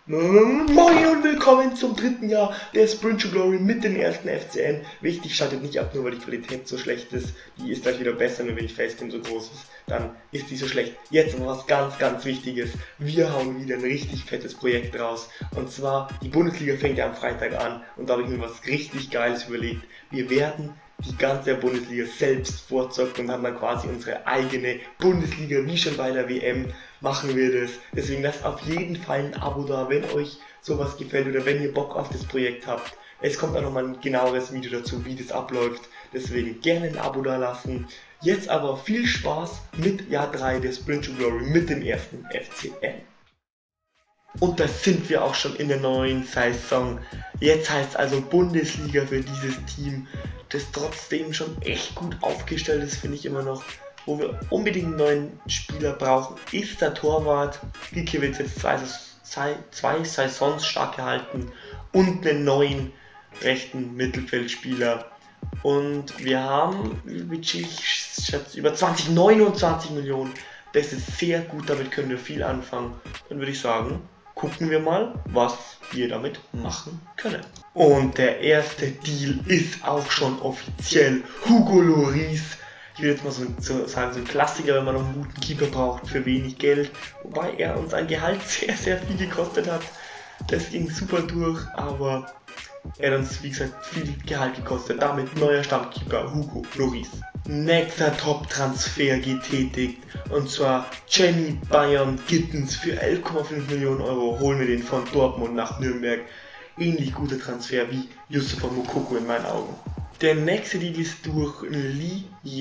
Moin und willkommen zum dritten Jahr der Sprint to Glory mit dem ersten FCN. Wichtig, schaltet nicht ab, nur weil die Qualität so schlecht ist. Die ist gleich wieder besser, nur wenn die Facecam so groß ist, dann ist die so schlecht. Jetzt aber was ganz Wichtiges. Wir hauen wieder ein richtig fettes Projekt raus. Und zwar, die Bundesliga fängt ja am Freitag an und da habe ich mir was richtig Geiles überlegt. Wir werden die ganze Bundesliga selbst vorzocken und haben dann quasi unsere eigene Bundesliga, wie schon bei der WM, machen wir das. Deswegen lasst auf jeden Fall ein Abo da, wenn euch sowas gefällt oder wenn ihr Bock auf das Projekt habt. Es kommt auch nochmal ein genaueres Video dazu, wie das abläuft. Deswegen gerne ein Abo da lassen. Jetzt aber viel Spaß mit Jahr 3 der Sprint to Glory mit dem ersten FCN. Und da sind wir auch schon in der neuen Saison. Jetzt heißt es also Bundesliga für dieses Team, das trotzdem schon echt gut aufgestellt ist, finde ich immer noch. Wo wir unbedingt einen neuen Spieler brauchen, ist der Torwart. Gikiewicz jetzt zwei Saisons stark gehalten und einen neuen rechten Mittelfeldspieler. Und wir haben, ich schätze, über 29 Millionen. Das ist sehr gut, damit können wir viel anfangen. Dann würde ich sagen, gucken wir mal, was wir damit machen können. Und der erste Deal ist auch schon offiziell Hugo Lloris. Ich will jetzt mal so ein Klassiker, wenn man noch einen guten Keeper braucht für wenig Geld. Wobei er uns ein Gehalt sehr viel gekostet hat. Das ging super durch, aber er hat uns, wie gesagt, viel Gehalt gekostet. Damit neuer Stammkeeper Hugo Lloris. Nächster Top-Transfer getätigt, und zwar Jenny Bayern Gittens für 11,5 Millionen Euro holen wir den von Dortmund nach Nürnberg. Ähnlich guter Transfer wie Yusufa Moukoko in meinen Augen. Der nächste Deal ist durch Lee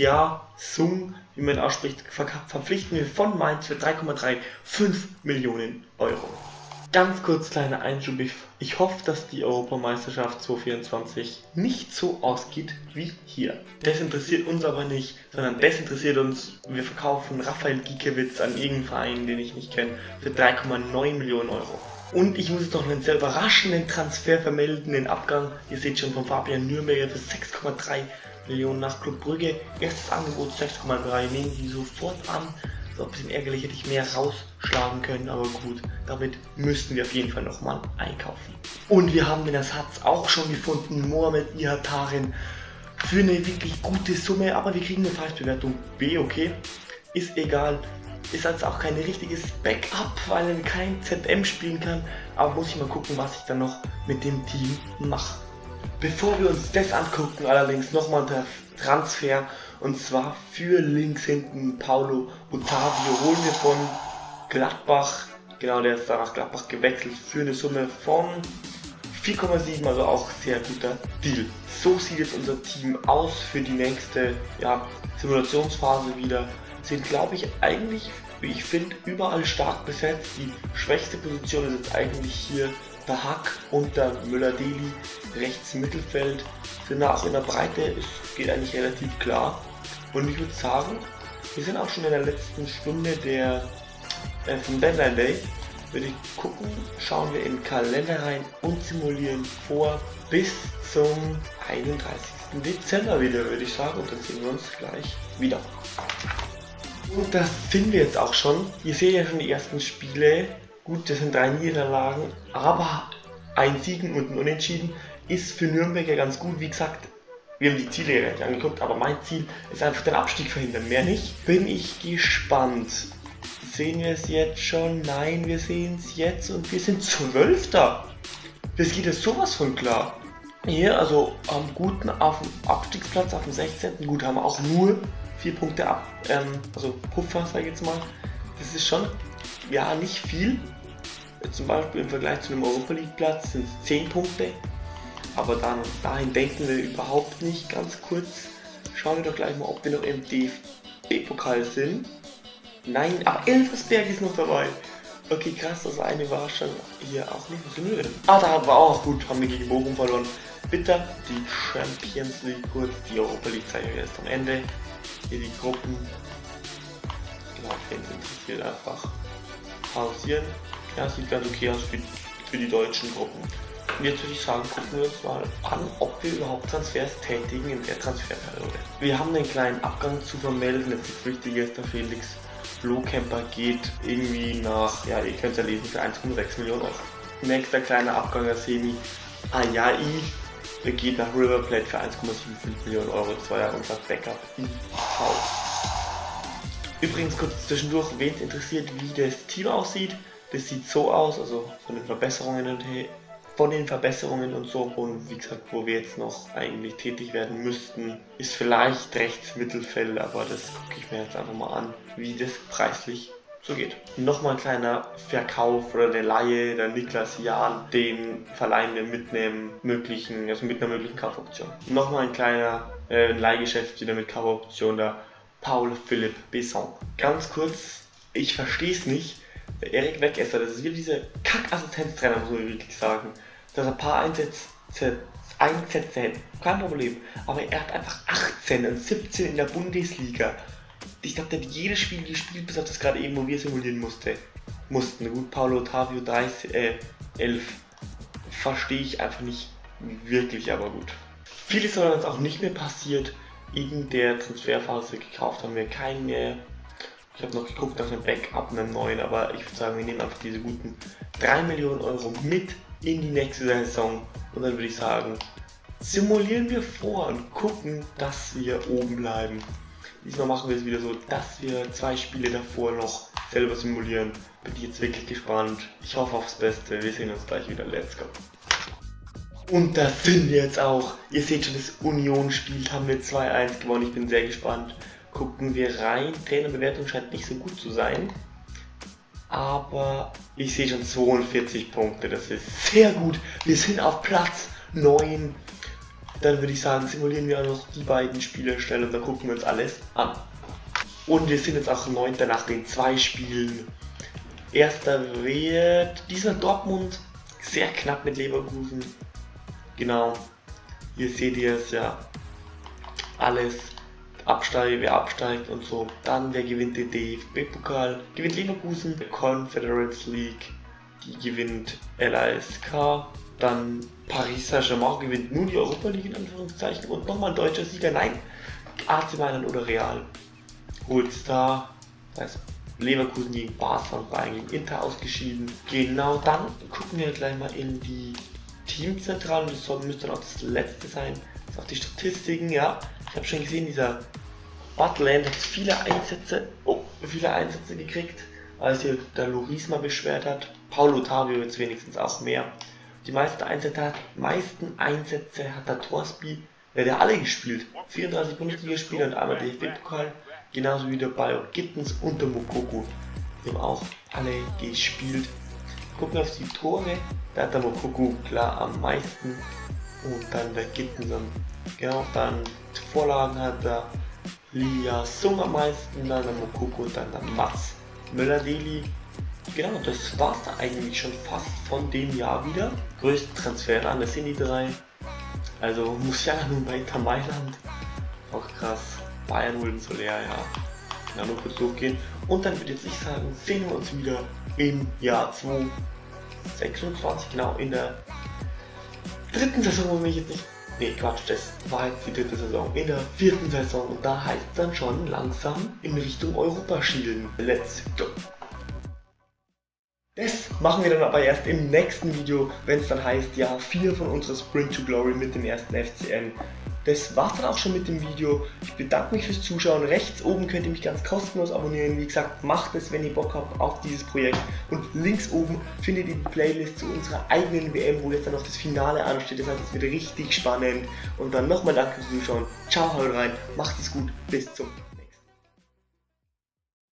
Ja-sung, wie man ausspricht, verpflichten wir von Mainz für 3,35 Millionen Euro. Ganz kurz kleiner Einschub, ich hoffe, dass die Europameisterschaft 2024 nicht so ausgeht wie hier. Das interessiert uns aber nicht, sondern das interessiert uns, wir verkaufen Rafael Gikiewicz an irgendeinen Verein, den ich nicht kenne, für 3,9 Millionen Euro. Und ich muss jetzt noch einen sehr überraschenden Transfer vermelden, den Abgang, ihr seht schon, von Fabian Nürnberger für 6,3 Millionen nach Club Brügge. Erstes Angebot 6,3, nehmen die sofort an. So ein bisschen ärgerlich, hätte ich mehr rausschlagen können, aber gut, damit müssten wir auf jeden Fall nochmal einkaufen. Und wir haben den Ersatz auch schon gefunden, Mohamed Ihataren, für eine wirklich gute Summe, aber wir kriegen eine Falschbewertung B, okay, ist egal. Ist jetzt auch kein richtiges Backup, weil er kein ZM spielen kann, aber muss ich mal gucken, was ich dann noch mit dem Team mache. Bevor wir uns das angucken, allerdings nochmal der Transfer, und zwar für links hinten Paulo Otavio holen wir von Gladbach, genau, der ist da nach Gladbach gewechselt, für eine Summe von 4,7, also auch sehr guter Deal. So sieht jetzt unser Team aus für die nächste Simulationsphase wieder. Sind, glaube ich, eigentlich, wie ich finde, überall stark besetzt. Die schwächste Position ist jetzt eigentlich hier der Hack und der Müller-Deli, rechts Mittelfeld. Sind da auch in der Breite, es geht eigentlich relativ klar. Und ich würde sagen, wir sind auch schon in der letzten Stunde vom Deadline Day. Würde ich gucken, schauen wir in den Kalender rein und simulieren vor bis zum 31. Dezember wieder, würde ich sagen. Und dann sehen wir uns gleich wieder. Und das sind wir jetzt auch schon. Ihr seht ja schon die ersten Spiele. Gut, das sind 3 Niederlagen, aber ein Siegen und ein Unentschieden ist für Nürnberg ja ganz gut. Wie gesagt, wir haben die Ziele ja nicht angeguckt, aber mein Ziel ist einfach den Abstieg verhindern, mehr nicht. Bin ich gespannt. Sehen wir es jetzt schon? Nein, wir sehen es jetzt und wir sind 12. Das geht ja sowas von klar. Hier, also am guten auf dem Abstiegsplatz, auf dem 16. Gut, haben wir auch nur 4 Punkte ab, also Puffer, sage ich jetzt mal. Das ist schon, ja, nicht viel. Zum Beispiel im Vergleich zu einem Europa League Platz sind es 10 Punkte. Aber dahin denken wir überhaupt nicht. Ganz kurz, schauen wir doch gleich mal, ob wir noch im DFB-Pokal sind. Nein, aber Elversberg ist noch dabei. Okay, krass, das eine war schon hier auch nicht. Was sind wir denn? Ah, da haben wir auch gut, haben wir gegen Bochum verloren. Bitter, die Champions League kurz, die Europa League zeigen wir erst am Ende. Hier die Gruppen. Genau, wen interessiert einfach. Pausieren. Ja, sieht ganz okay aus für die deutschen Gruppen. Und jetzt würde ich sagen, gucken wir uns mal an, ob wir überhaupt Transfers tätigen in der Transferperiode. Wir haben einen kleinen Abgang zu vermelden, das ist wichtig, ist der Felix Lohkemper geht irgendwie nach, ja, ihr könnt es ja lesen, für 1,6 Millionen Euro. nächster kleiner Abgang der Semi. Ayai geht nach River Plate für 1,75 Millionen Euro, 2 Jahre unser Backup IV. Übrigens kurz zwischendurch, wen es interessiert, wie das Team aussieht. Das sieht so aus, also von den Verbesserungen und so. Und wie gesagt, wo wir jetzt noch eigentlich tätig werden müssten, ist vielleicht rechts Mittelfeld, aber das gucke ich mir jetzt einfach mal an, wie das preislich so geht. Nochmal ein kleiner Verkauf oder eine Leihe, der Niklas Jahn, den verleihen wir mit einer möglichen Kaufoption. Nochmal ein kleiner Leihgeschäft wieder mit Kaufoption, der Paul-Philippe Besson. Ganz kurz, ich verstehe es nicht, der Erik Wegesser, das ist wieder dieser Kack-Assistenztrainer, muss man wirklich sagen, dass er ein paar Einsätze hätte, kein Problem, aber er hat einfach 18 und 17 in der Bundesliga. Ich glaube, der hat jedes Spiel gespielt, bis auf das gerade eben, wo wir simulieren mussten. Gut, Paulo Ottavio 11 verstehe ich einfach nicht wirklich, aber gut. Vieles ist uns auch nicht mehr passiert. In der Transferphase gekauft haben wir keinen mehr. Ich habe noch geguckt nach einem Backup, einem neuen, aber ich würde sagen, wir nehmen einfach diese guten 3 Millionen Euro mit in die nächste Saison. Und dann würde ich sagen, simulieren wir vor und gucken, dass wir oben bleiben. Diesmal machen wir es wieder so, dass wir 2 Spiele davor noch selber simulieren. Bin ich jetzt wirklich gespannt. Ich hoffe aufs Beste. Wir sehen uns gleich wieder. Let's go. Und da sind wir jetzt auch. Ihr seht schon, das Union-Spiel haben wir 2-1 gewonnen. Ich bin sehr gespannt. Gucken wir rein. Trainerbewertung scheint nicht so gut zu sein. Aber ich sehe schon 42 Punkte. Das ist sehr gut. Wir sind auf Platz 9. Dann würde ich sagen, simulieren wir auch noch die beiden Spiele schnell und dann gucken wir uns alles an. Und wir sind jetzt auch 9. nach den 2 Spielen. Erster wird diesmal Dortmund, sehr knapp mit Leverkusen. Genau, hier seht ihr es ja, alles, wer absteigt und so. Dann, wer gewinnt den DFB-Pokal? Gewinnt Leverkusen, Conference League, die gewinnt LASK. Dann Paris Saint-Germain gewinnt nur die Europa League in Anführungszeichen und nochmal ein deutscher Sieger, nein, AC Mailand oder Real holt es da, das heißt Leverkusen gegen Barca und Bayern gegen Inter ausgeschieden. Genau, dann gucken wir gleich mal in die Teamzentrale, das müsste dann auch das letzte sein, das ist auch die Statistiken, ja, ich habe schon gesehen, dieser Butland hat viele Einsätze gekriegt, als hier der Loris mal beschwert hat. Paulo Ottavio jetzt wenigstens auch mehr. Die meisten Einsätze hat der Torsby, der hat alle gespielt. 34 Bundesligaspiele und einmal DFB-Pokal, genauso wie der Bayo Gittens und der Moukoko. Die haben auch alle gespielt. Gucken wir auf die Tore, da hat der Moukoko klar am meisten und dann der Gittens. Genau, dann Vorlagen hat der Lilia Sung am meisten, dann der Moukoko und dann der Mats Möller-Deli. Genau, das war's da eigentlich schon fast von dem Jahr wieder. Größten Transfer an, das sind die 3. Also Musiala nun bei Inter Mailand. Auch krass. Bayern holen so leer, ja. Genau, nur kurz durchgehen. Und dann würde jetzt ich sagen, sehen wir uns wieder im Jahr 2026, genau, in der 3. Saison, wo mich jetzt nicht. Nee, Quatsch, das war jetzt die 3. Saison. In der 4. Saison. Und da heißt es dann schon langsam in Richtung Europa schielen. Let's go! Das machen wir dann aber erst im nächsten Video, wenn es dann heißt, Jahr 4 von unserer Sprint to Glory mit dem ersten FCN. Das war's dann auch schon mit dem Video. Ich bedanke mich fürs Zuschauen. Rechts oben könnt ihr mich ganz kostenlos abonnieren. Wie gesagt, macht es, wenn ihr Bock habt auf dieses Projekt. Und links oben findet ihr die Playlist zu unserer eigenen WM, wo jetzt dann noch das Finale ansteht. Das heißt, es wird richtig spannend. Und dann nochmal danke fürs Zuschauen. Ciao, haut rein, macht es gut, bis zum